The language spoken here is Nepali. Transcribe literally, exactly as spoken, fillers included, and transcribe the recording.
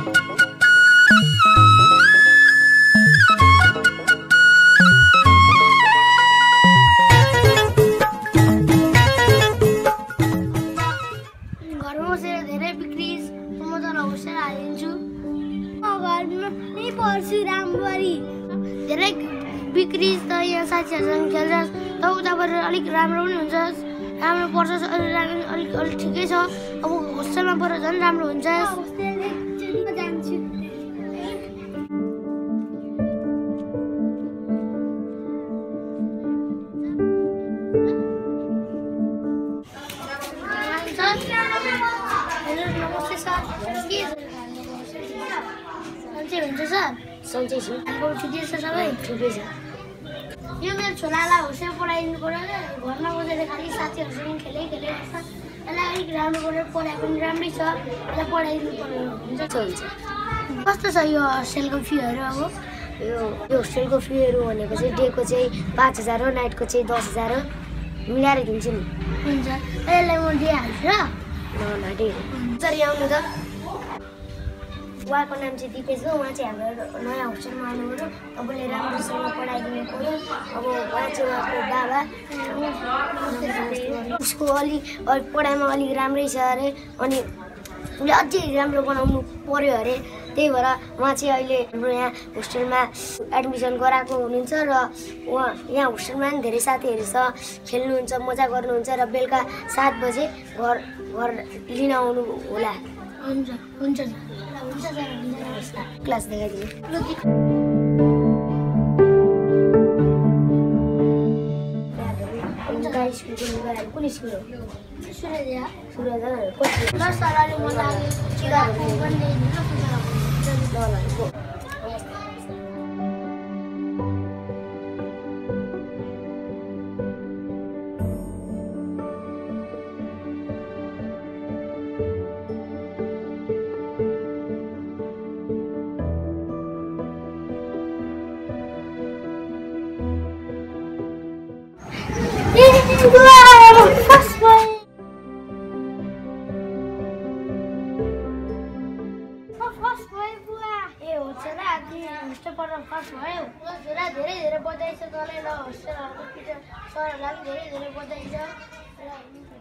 धेरै बिक्री त यहाँ साथीहरूसँग खेल्छ त उताबाट अलिक राम्रो पनि हुन्छ राम्रो पर्छ अलिक अलिक ठिकै छ अब होस्टेलमा पढ्दा झन् राम्रो हुन्छ सन्चै छु छुट्टी छ सबै छुट्टी छ यो मेरो छोरालाई होस्टेल पढाइदिनु पर्यो घरमा बसेर खालि साथीहरूसँग खेलै खेलै बस्छ यसलाई अलिक राम्रो गरेर पढाइ पनि राम्रै छ यसलाई पढाइदिनु पर्यो हुन्छ हुन्छ कस्तो छ यो होस्टेलको फीहरू अब यो यो होस्टेलको फीहरू भनेको चाहिँ डेको चाहिँ पाँच हजार हो नाइटको चाहिँ दस हजार हो मिलाएर दिन्छु नि हुन्छ यसलाई म दिइहाल्छु र ल ल सरी आउनु त उहाँको नाम चाहिँ दिपेश हो उहाँ चाहिँ हाम्रो नयाँ होस्टेलमा आउनुभयो तपाईँले राम्रोसँग पढाइदिनु पऱ्यो अब उहाँ चाहिँ उहाँको बाबा उसको अलिक पढाइमा अलिक राम्रै छ अरे अनि उसले अझै राम्रो बनाउनु पऱ्यो अरे त्यही भएर उहाँ चाहिँ अहिले हाम्रो यहाँ होस्टेलमा एडमिसन गराएको हुनुहुन्छ र उहाँ यहाँ होस्टेलमा पनि धेरै साथीहरू छ खेल्नुहुन्छ मजा गर्नुहुन्छ र बेलुका सात बजे घर घर लिन आउनु होला हुन्छ हुन्छ क्लास देखाइदिनु कुन स्कुल हो सूर्य सूर्य First boy. First boy बुआ ए हो छोरा आज होस्टेल पढ्न फर्स्ट भयो छोरा धेरै धेरै बधाई छ तँलाई ल होस्टेलहरुको टिचर सरहरुलाई धेरै धेरै बधाई छ।